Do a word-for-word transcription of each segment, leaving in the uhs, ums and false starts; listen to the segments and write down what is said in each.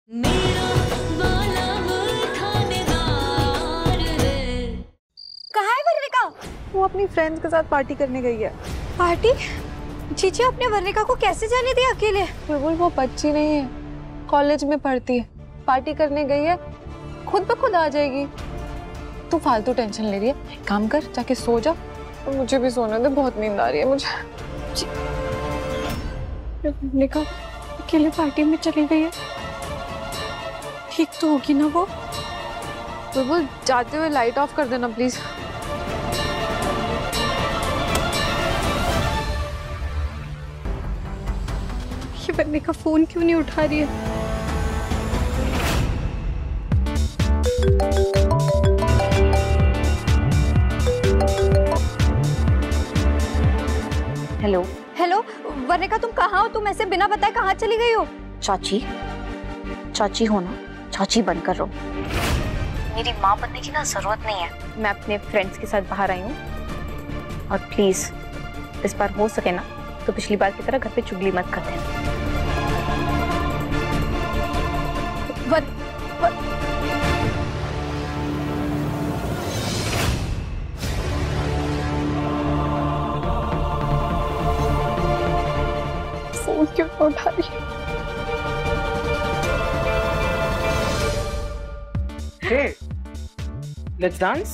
मेरा वाला खानेदार है। कहाँ है वर्णिका? वो अपनी फ्रेंड्स के साथ पार्टी करने गई है। पार्टी? जीजी आपने वर्णिका को कैसे जाने दिया अकेले? बुलबुल वो बच्ची नहीं है, कॉलेज में पढ़ती है, पार्टी करने गई है, खुद ब खुद आ जाएगी। तू फालतू टेंशन ले रही है, काम कर जाके सो जा। और मुझे भी सोने दे, बहुत नींद आ रही है मुझे। वर्णिका अकेले पार्टी में चली गई है, ठीक तो होगी ना वो? बुलबुल जाते हुए लाइट ऑफ कर देना प्लीज। ये वर्णिका फोन क्यों नहीं उठा रही है? हेलो हेलो वर्णिका, तुम कहाँ हो? तुम ऐसे बिना बताए कहाँ चली गई हो? चाची, चाची हो ना, चाची बनकर रहो। मेरी माँ बनने की ना जरूरत नहीं है। मैं अपने फ्रेंड्स के साथ बाहर आई हूँ और प्लीज इस बार हो सके ना तो पिछली बार की तरह घर पे चुगली मत कर देना। वर, वर... फोन क्यों नहीं उठा रही है? Hey, let's dance.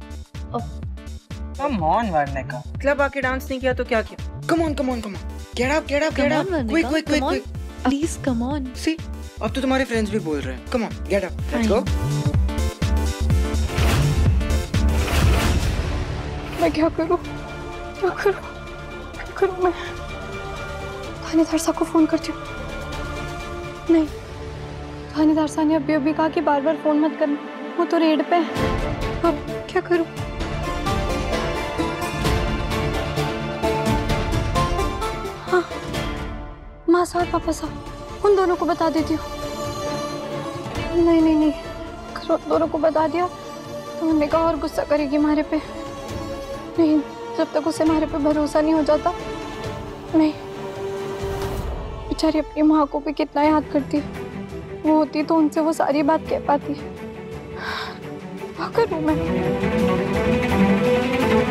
Come on, Varnika. Club आके डांस नहीं किया तो क्या किया? Come on, come on, come on. Get up, get up, get up. Quick, quick, quick, quick. Please, come on. See, अब तो तुम्हारे फ्रेंड्स भी बोल रहे हैं। Come on, get up. Let's go. मैं क्या करूं? क्या करूं? क्या करूं मैं? थानेदार साहब को फोन करती हूँ। नहीं, थानेदार साहब ने अभी अभी कहा कि बार बार फोन मत करना, वो तो रेड पे है। अब क्या करूं? हाँ, माँ साहब पापा साहब, उन दोनों को बता देती हूँ। नहीं नहीं नहीं, अगर उन दोनों को बता दिया तो वर्णिका और गुस्सा करेगी हमारे पे। नहीं, जब तक उसे हमारे पे भरोसा नहीं हो जाता। नहीं, बेचारी अपनी माँ को भी कितना याद करती है। वो होती तो उनसे वो सारी बात कह पाती। क्या करूं मैं?